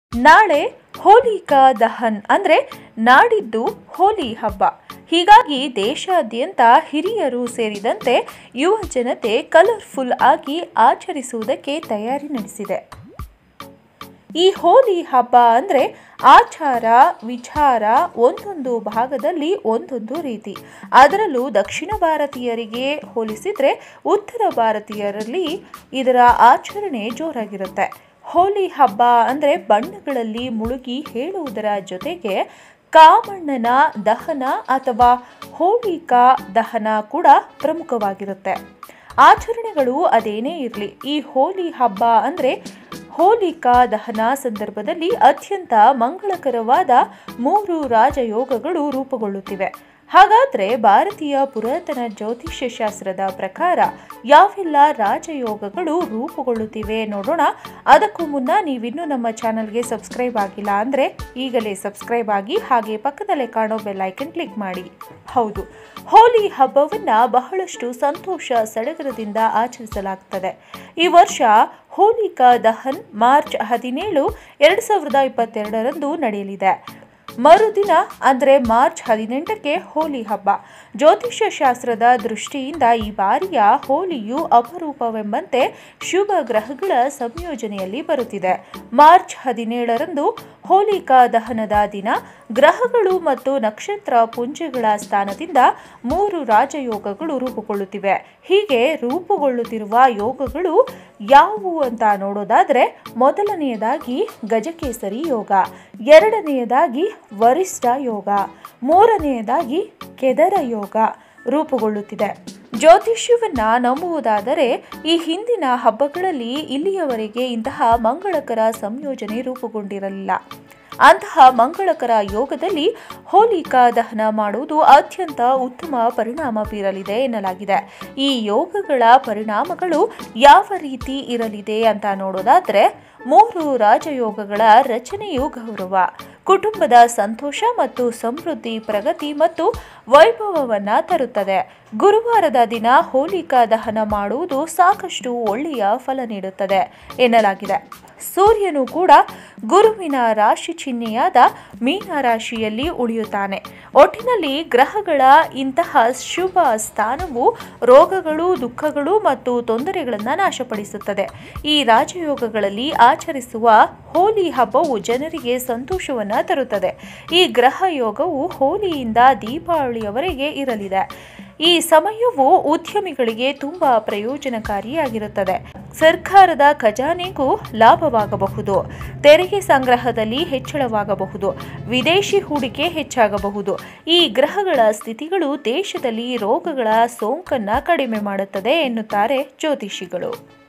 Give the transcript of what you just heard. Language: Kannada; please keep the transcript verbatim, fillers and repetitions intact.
ನಾಳೆ ಹೋಲಿಕಾ ದಹನ್ ಅಂದರೆ ನಾಡಿದ್ದು ಹೋಲಿ ಹಬ್ಬ. ಹೀಗಾಗಿ ದೇಶಾದ್ಯಂತ ಹಿರಿಯರು ಸೇರಿದಂತೆ ಯುವ ಜನತೆ ಕಲರ್ಫುಲ್ ಆಗಿ ಆಚರಿಸುವುದಕ್ಕೆ ತಯಾರಿ ನಡೆಸಿದೆ. ಈ ಹೋಲಿ ಹಬ್ಬ ಅಂದರೆ ಆಚಾರ ವಿಚಾರ ಒಂದೊಂದು ಭಾಗದಲ್ಲಿ ಒಂದೊಂದು ರೀತಿ. ಅದರಲ್ಲೂ ದಕ್ಷಿಣ ಭಾರತೀಯರಿಗೆ ಹೋಲಿಸಿದರೆ ಉತ್ತರ ಭಾರತೀಯರಲ್ಲಿ ಇದರ ಆಚರಣೆ ಜೋರಾಗಿರುತ್ತೆ. ಹೋಲಿ ಹಬ್ಬ ಅಂದರೆ ಬಣ್ಣಗಳಲ್ಲಿ ಮುಳುಗಿ ಹೇಳುವುದರ ಜೊತೆಗೆ ಕಾಮಣ್ಣನ ದಹನ ಅಥವಾ ಹೋಲಿಕಾ ದಹನ ಕೂಡ ಪ್ರಮುಖವಾಗಿರುತ್ತೆ. ಆಚರಣೆಗಳು ಅದೇನೇ ಇರಲಿ, ಈ ಹೋಲಿ ಹಬ್ಬ ಅಂದರೆ ಹೋಲಿಕಾ ದಹನ ಸಂದರ್ಭದಲ್ಲಿ ಅತ್ಯಂತ ಮಂಗಳಕರವಾದ ಮೂರು ರಾಜಯೋಗಗಳು ರೂಪುಗೊಳ್ಳುತ್ತಿವೆ. ಹಾಗಾದರೆ ಭಾರತೀಯ ಪುರಾತನ ಜ್ಯೋತಿಷ್ಯ ಶಾಸ್ತ್ರದ ಪ್ರಕಾರ ಯಾವೆಲ್ಲ ರಾಜಯೋಗಗಳು ರೂಪುಗೊಳ್ಳುತ್ತಿವೆ ನೋಡೋಣ. ಅದಕ್ಕೂ ಮುನ್ನ ನೀವಿನ್ನೂ ನಮ್ಮ ಚಾನಲ್ಗೆ ಸಬ್ಸ್ಕ್ರೈಬ್ ಆಗಿಲ್ಲ ಅಂದರೆ ಈಗಲೇ ಸಬ್ಸ್ಕ್ರೈಬ್ ಆಗಿ, ಹಾಗೆ ಪಕ್ಕದಲ್ಲೇ ಕಾಣೋ ಬೆಲ್ ಐಕನ್ ಕ್ಲಿಕ್ ಮಾಡಿ. ಹೌದು, ಹೋಲಿ ಹಬ್ಬವನ್ನು ಬಹಳಷ್ಟು ಸಂತೋಷ ಸಡಗರದಿಂದ ಆಚರಿಸಲಾಗುತ್ತದೆ. ಈ ವರ್ಷ ಹೋಲಿಕಾ ದಹನ್ ಮಾರ್ಚ್ ಹದಿನೇಳು ಎರಡು ಸಾವಿರದ ಇಪ್ಪತ್ತೆರಡರಂದು ನಡೆಯಲಿದೆ. ಮರುದಿನ ಅಂದರೆ ಮಾರ್ಚ್ ಹದಿನೆಂಟಕ್ಕೆ ಹೋಲಿ ಹಬ್ಬ. ಜ್ಯೋತಿಷ್ಯ ಶಾಸ್ತ್ರದ ದೃಷ್ಟಿಯಿಂದ ಈ ಬಾರಿಯ ಹೋಲಿಯು ಅಪರೂಪವೆಂಬಂತೆ ಶುಭ ಗ್ರಹಗಳ ಸಂಯೋಜನೆಯಲ್ಲಿ ಬರುತ್ತಿದೆ. ಮಾರ್ಚ್ ಹದಿನೇಳರಂದು ಹೋಲಿಕಾ ದಹನದ ದಿನ ಗ್ರಹಗಳು ಮತ್ತು ನಕ್ಷತ್ರ ಪುಂಜಗಳ ಸ್ಥಾನದಿಂದ ಮೂರು ರಾಜಯೋಗಗಳು ರೂಪುಗೊಳ್ಳುತ್ತಿವೆ. ಹೀಗೆ ರೂಪುಗೊಳ್ಳುತ್ತಿರುವ ಯೋಗಗಳು ಯಾವುವು ಅಂತ ನೋಡೋದಾದರೆ, ಮೊದಲನೆಯದಾಗಿ ಗಜಕೇಸರಿ ಯೋಗ, ಎರಡನೆಯದಾಗಿ ವರಿಷ್ಠ ಯೋಗ, ಮೂರನೆಯದಾಗಿ ಕೆದರ ಯೋಗ ರೂಪುಗೊಳ್ಳುತ್ತಿದೆ. ಜ್ಯೋತಿಷ್ಯವನ್ನ ನಂಬುವುದಾದರೆ ಈ ಹಿಂದಿನ ಹಬ್ಬಗಳಲ್ಲಿ ಇಲ್ಲಿಯವರೆಗೆ ಇಂತಹ ಮಂಗಳಕರ ಸಂಯೋಜನೆ ರೂಪುಗೊಂಡಿರಲಿಲ್ಲ. ಅಂತಹ ಮಂಗಳಕರ ಯೋಗದಲ್ಲಿ ಹೋಲಿಕಾ ದಹನ ಮಾಡುವುದು ಅತ್ಯಂತ ಉತ್ತಮ ಪರಿಣಾಮ ಬೀರಲಿದೆ ಎನ್ನಲಾಗಿದೆ. ಈ ಯೋಗಗಳ ಪರಿಣಾಮಗಳು ಯಾವ ರೀತಿ ಇರಲಿದೆ ಅಂತ ನೋಡೋದಾದ್ರೆ, ಮೂರು ರಾಜಯೋಗಗಳ ರಚನೆಯು ಗೌರವ, ಕುಟುಂಬದ ಸಂತೋಷ ಮತ್ತು ಸಮೃದ್ಧಿ, ಪ್ರಗತಿ ಮತ್ತು ವೈಭವವನ್ನು ತರುತ್ತದೆ. ಗುರುವಾರದ ದಿನ ಹೋಲಿಕಾ ದಹನ ಮಾಡುವುದು ಸಾಕಷ್ಟು ಒಳ್ಳೆಯ ಫಲ ನೀಡುತ್ತದೆ ಎನ್ನಲಾಗಿದೆ. ಸೂರ್ಯನು ಕೂಡ ಗುರುವಿನ ರಾಶಿ ಚಿಹ್ನೆಯಾದ ಮೀನ ರಾಶಿಯಲ್ಲಿ ಉಳಿಯುತ್ತಾನೆ. ಒಟ್ಟಿನಲ್ಲಿ ಗ್ರಹಗಳ ಇಂತಹ ಶುಭ ಸ್ಥಾನವು ರೋಗಗಳು, ದುಃಖಗಳು ಮತ್ತು ತೊಂದರೆಗಳನ್ನು ನಾಶಪಡಿಸುತ್ತದೆ. ಈ ರಾಜಯೋಗಗಳಲ್ಲಿ ಆಚರಿಸುವ ಹೋಲಿ ಹಬ್ಬವು ಜನರಿಗೆ ಸಂತೋಷವನ್ನು ತರುತ್ತದೆ. ಈ ಗ್ರಹ ಯೋಗವು ಹೋಲಿಯಿಂದ ದೀಪಾವಳಿಯವರೆಗೆ ಇರಲಿದೆ. ಈ ಸಮಯವು ಉದ್ಯಮಿಗಳಿಗೆ ತುಂಬಾ ಪ್ರಯೋಜನಕಾರಿಯಾಗಿರುತ್ತದೆ. ಸರ್ಕಾರದ ಖಜಾನೆಗೂ ಲಾಭವಾಗಬಹುದು, ತೆರಿಗೆ ಸಂಗ್ರಹದಲ್ಲಿ ಹೆಚ್ಚಳವಾಗಬಹುದು, ವಿದೇಶಿ ಹೂಡಿಕೆ ಹೆಚ್ಚಾಗಬಹುದು. ಈ ಗ್ರಹಗಳ ಸ್ಥಿತಿಗಳು ದೇಶದಲ್ಲಿ ರೋಗಗಳ ಸೋಂಕನ್ನು ಕಡಿಮೆ ಮಾಡುತ್ತದೆ ಎನ್ನುತ್ತಾರೆ ಜ್ಯೋತಿಷಿಗಳು.